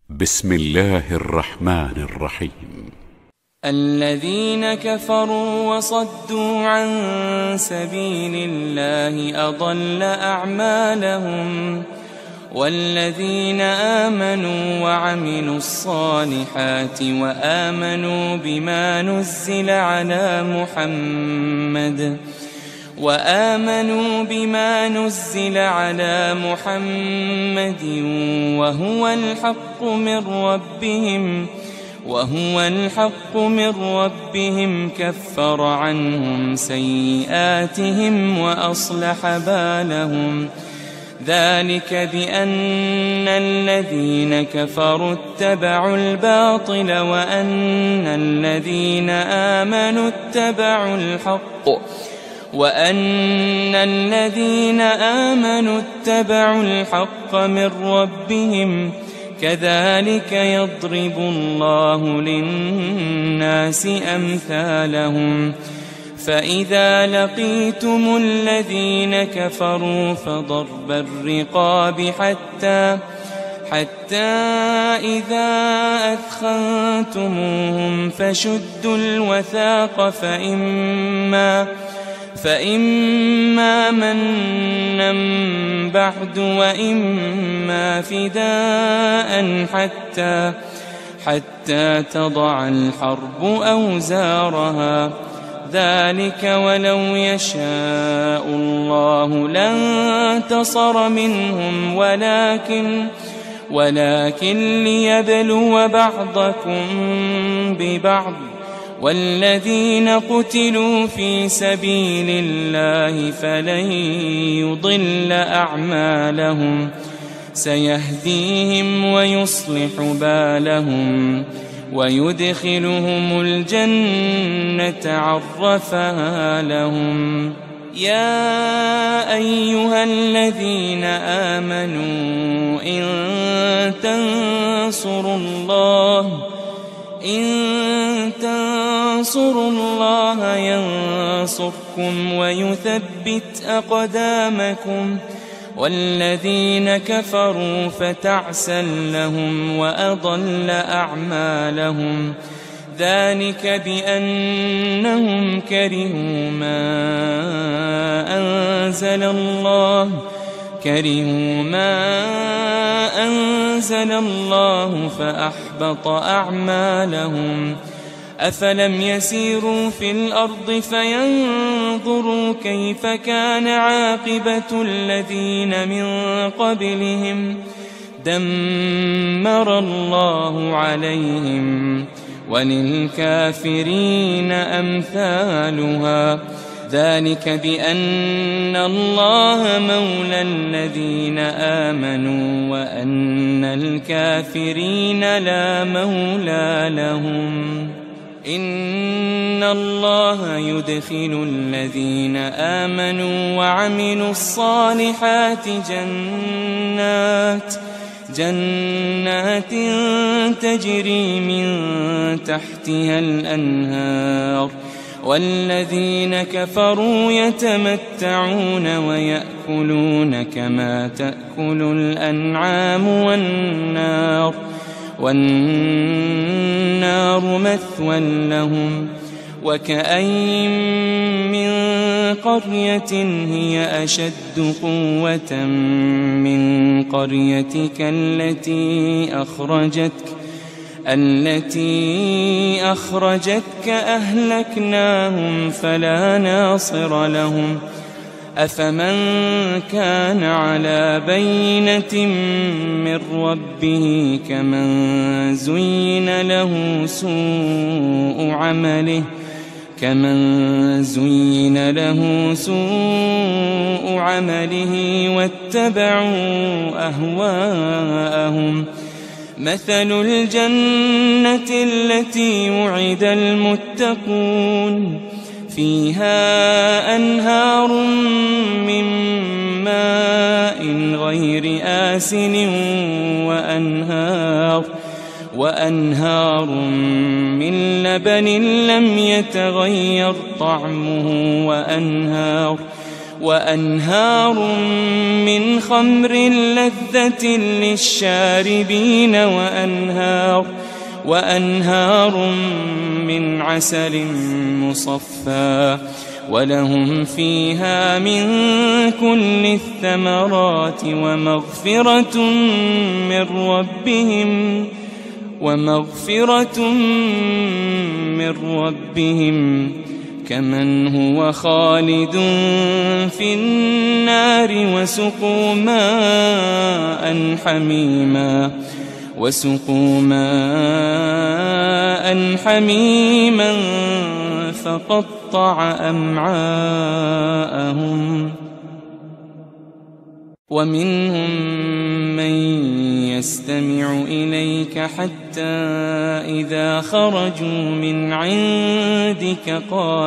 بسم الله الرحمن الرحيم. الذين كفروا وصدوا عن سبيل الله أضل أعمالهم، والذين آمنوا وعملوا الصالحات وآمنوا بما نزل على محمد وهو الحق من ربهم كفر عنهم سيئاتهم وأصلح بالهم. ذلك بأن الذين كفروا اتبعوا الباطل وأن الذين آمنوا اتبعوا الحق من ربهم. كذلك يضرب الله للناس أمثالهم. فإذا لقيتم الذين كفروا فضرب الرقاب حتى إذا أثخنتموهم فشدوا الوثاق فإما منا بعد وإما فداء حتى تضع الحرب أوزارها. ذلك ولو يشاء الله لانتصر منهم ولكن ليبلو بعضكم ببعض. والذين قتلوا في سبيل الله فلن يضل أعمالهم، سيهديهم ويصلح بالهم ويدخلهم الجنة عرفها لهم. يا أيها الذين آمنوا إن تنصروا الله ينصركم ويثبت أقدامكم. والذين كفروا فتعسا لهم وأضل أعمالهم. ذلك بأنهم كرهوا ما أنزل الله فأحبط أعمالهم. أفلم يسيروا في الأرض فينظروا كيف كان عاقبة الذين من قبلهم. دمر الله عليهم وللكافرين أمثالها. ذلك بأن الله مولى الذين آمنوا وأن الكافرين لا مولى لهم. إن الله يدخل الذين آمنوا وعملوا الصالحات جنات تجري من تحتها الأنهار. والذين كفروا يتمتعون ويأكلون كما تأكل الأنعام والنار مثوى لهم. وكأين من قرية هي أشد قوة من قريتك التي أخرجتك أهلكناهم فلا ناصر لهم. أفمن كان على بينة من ربه كمن زين له سوء عمله واتبعوا أهواءهم. مثل الجنة التي وعد المتقون فيها أنهار من ماء غير آسن وأنهار من لبن لم يتغير طعمه وأنهار من خمر لذة للشاربين وأنهار من عسل مصفى ولهم فيها من كل الثمرات ومغفرة من ربهم كمن هو خالد في النار وسقوا ماء حميما فقطع أمعاءهم ومنهم من يستمع إليك حتى إذا خرجوا من عندك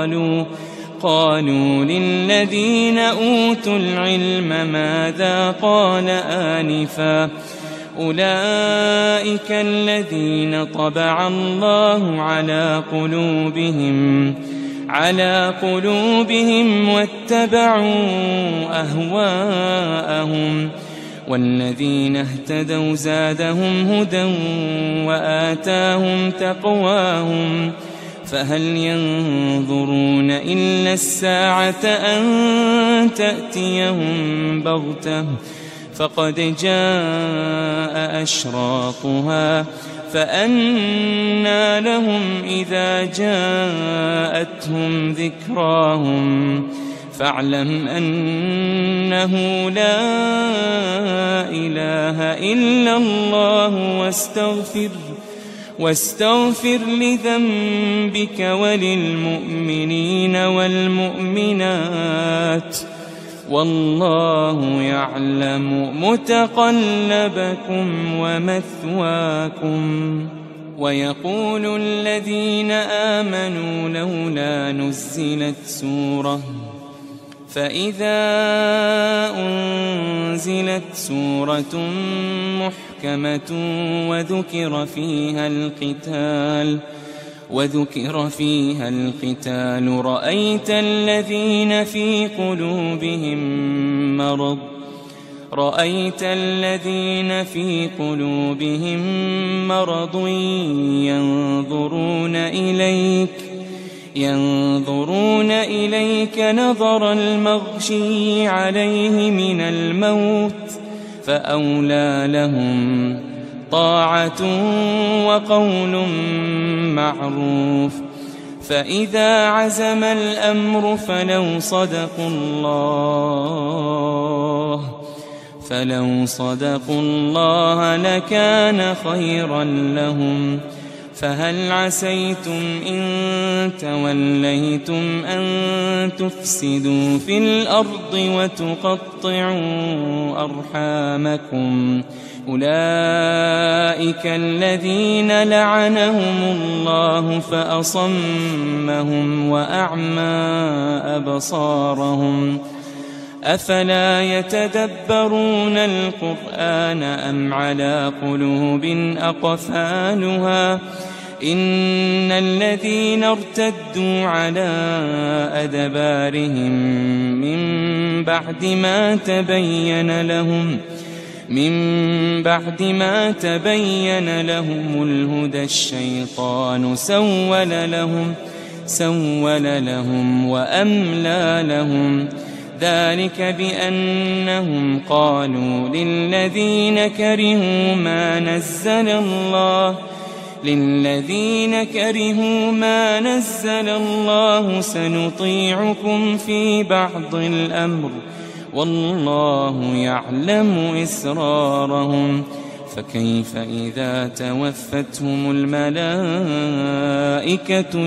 قالوا للذين أوتوا العلم ماذا قال آنفا أولئك الذين طبع الله على قلوبهم واتبعوا أهواءهم والذين اهتدوا زادهم هدى وآتاهم تقواهم فهل ينظرون إلا الساعة أن تأتيهم بغتة فقد جاء أشراطها فأنى لهم إذا جاءتهم ذكراهم فاعلم أنه لا إله إلا الله واستغفر لذنبك وللمؤمنين والمؤمنات والله يعلم متقلبكم ومثواكم. ويقول الذين آمنوا لولا نزلت سورة فإذا أنزلت سورة محكمة وذكر فيها القتال رأيت الذين في قلوبهم مرض ينظرون إليك نظر المغشي عليه من الموت فأولى لهم طاعة وقول معروف. فإذا عزم الأمر فلو صدقوا الله لكان خيرا لهم. فهل عسيتم إن توليتم أن تفسدوا في الأرض وتقطعوا أرحامكم أولئك الذين لعنهم الله فأصمهم وأعمى أبصارهم أفلا يتدبرون القرآن أم على قلوب أقفالها إن الذين ارتدوا على أدبارهم من بعد ما تبين لهم الهدى الشيطان سول لهم وأملى لهم ذلك بأنهم قالوا للذين كرهوا ما نزل الله سنطيعكم في بعض الأمر والله يعلم إسرارهم. فكيف إذا توفتهم الملائكة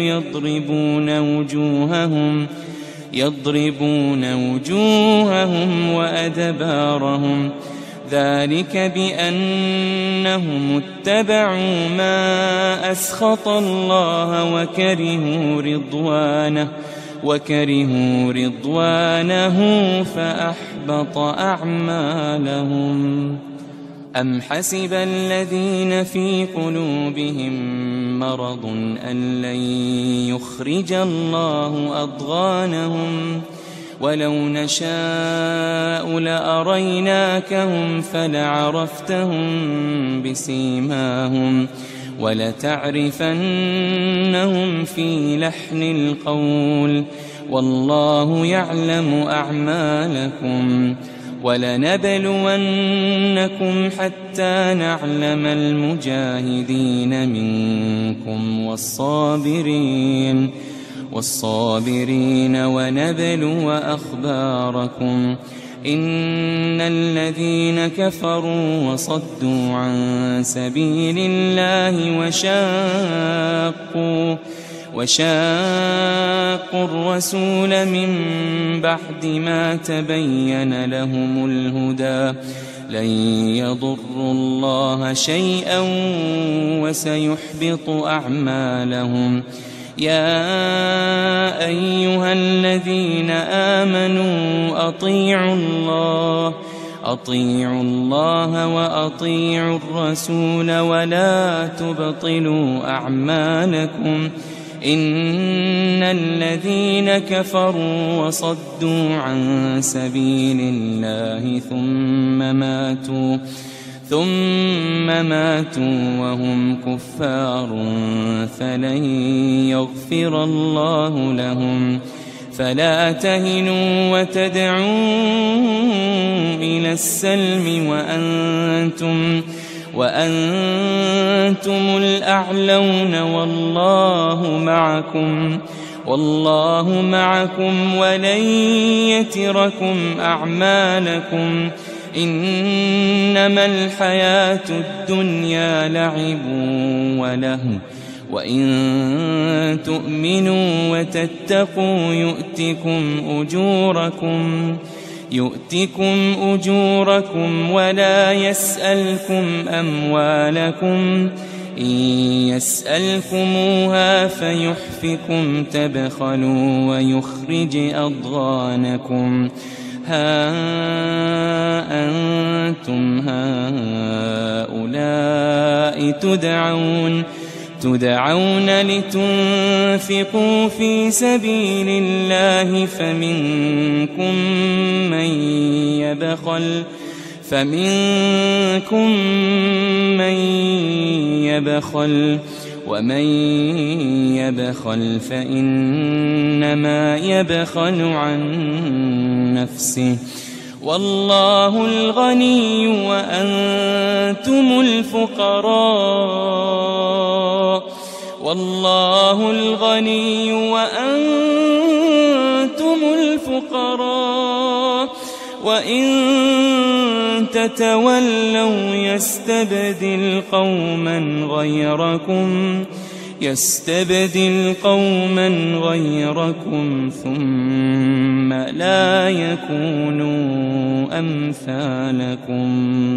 يضربون وجوههم وأدبارهم ذلك بأنهم اتبعوا ما أسخط الله وكرهوا رضوانه فأحبط أعمالهم. أم حسب الذين في قلوبهم مرض أن لن يخرج الله أضغانهم ولو نشاء لأريناكهم فلعرفتهم بسيماهم ولتعرفنهم في لحن القول والله يعلم أعمالكم ولنبلونكم حتى نعلم المجاهدين منكم والصابرين ونبلو أخباركم إن الذين كفروا وصدوا عن سبيل الله وشاقوا الرسول من بعد ما تبين لهم الهدى لن يضروا الله شيئا وسيحبط أعمالهم يا أيها الذين آمنوا أطيعوا الله وأطيعوا الرسول ولا تبطلوا أعمالكم إن الذين كفروا وصدوا عن سبيل الله ثم ماتوا وهم كفار فلن يغفر الله لهم فلا تهنوا وتدعوا إلى السلم وأنتم الأعلون والله معكم ولن يتركم أعمالكم إنما الحياة الدنيا لعب ولهو وإن تؤمنوا وتتقوا يؤتكم أجوركم ولا يسألكم أموالكم إن يسألكموها فيحفكم تبخلوا ويخرج أضغانكم ها أنتم هؤلاء تدعون لتنفقوا في سبيل الله فمنكم من يبخل ومن يبخل فإنما يبخل عن نفسه والله الغني وأنتم الفقراء وإن تتولوا يستبدل قوما غيركم ثم لا يكونوا أمثالكم